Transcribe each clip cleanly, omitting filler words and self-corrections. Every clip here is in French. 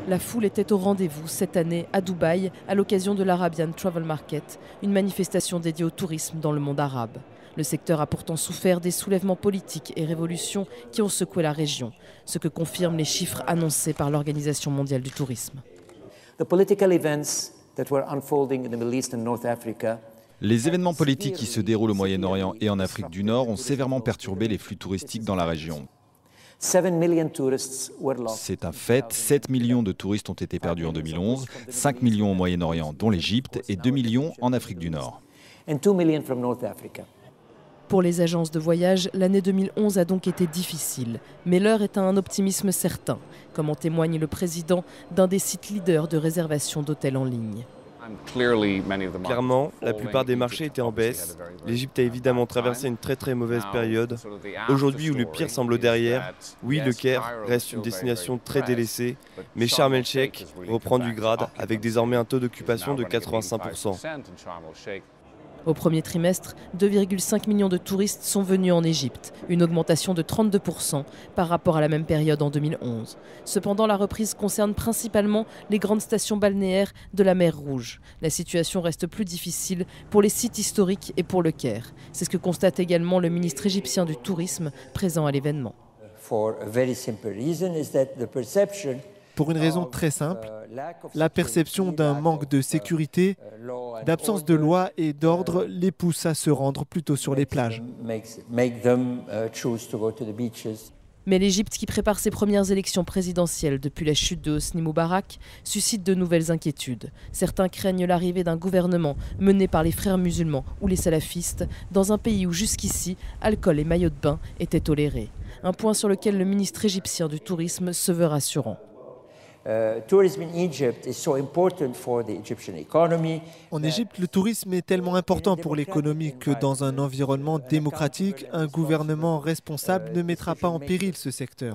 La foule était au rendez-vous cette année à Dubaï à l'occasion de l'Arabian Travel Market, une manifestation dédiée au tourisme dans le monde arabe. Le secteur a pourtant souffert des soulèvements politiques et révolutions qui ont secoué la région, ce que confirment les chiffres annoncés par l'Organisation mondiale du tourisme. Les événements politiques qui se déroulent au Moyen-Orient et en Afrique du Nord ont sévèrement perturbé les flux touristiques dans la région. C'est un fait, 7 millions de touristes ont été perdus en 2011, 5 millions au Moyen-Orient, dont l'Égypte, et 2 millions en Afrique du Nord. Pour les agences de voyage, l'année 2011 a donc été difficile. Mais l'heure est à un optimisme certain, comme en témoigne le président d'un des sites leaders de réservation d'hôtels en ligne. Clairement, la plupart des marchés étaient en baisse. L'Égypte a évidemment traversé une très mauvaise période. Aujourd'hui où le pire semble derrière, oui, le Caire reste une destination très délaissée, mais Sharm el-Sheikh reprend du grade avec désormais un taux d'occupation de 85%. Au premier trimestre, 2,5 millions de touristes sont venus en Égypte, une augmentation de 32% par rapport à la même période en 2011. Cependant, la reprise concerne principalement les grandes stations balnéaires de la mer Rouge. La situation reste plus difficile pour les sites historiques et pour le Caire. C'est ce que constate également le ministre égyptien du Tourisme présent à l'événement. Pour une raison très simple, la perception d'un manque de sécurité, d'absence de loi et d'ordre les pousse à se rendre plutôt sur les plages. Mais l'Égypte, qui prépare ses premières élections présidentielles depuis la chute de Hosni Moubarak, suscite de nouvelles inquiétudes. Certains craignent l'arrivée d'un gouvernement mené par les frères musulmans ou les salafistes dans un pays où jusqu'ici, alcool et maillots de bain étaient tolérés. Un point sur lequel le ministre égyptien du Tourisme se veut rassurant. En Égypte, le tourisme est tellement important pour l'économie que dans un environnement démocratique, un gouvernement responsable ne mettra pas en péril ce secteur.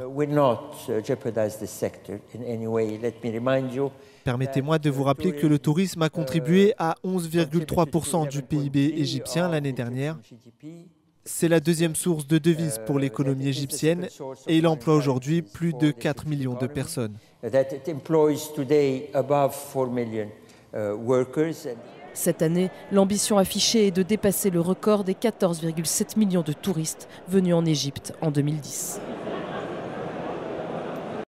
Permettez-moi de vous rappeler que le tourisme a contribué à 11,3% du PIB égyptien l'année dernière. C'est la deuxième source de devises pour l'économie égyptienne et il emploie aujourd'hui plus de 4 millions de personnes. Cette année, l'ambition affichée est de dépasser le record des 14,7 millions de touristes venus en Égypte en 2010.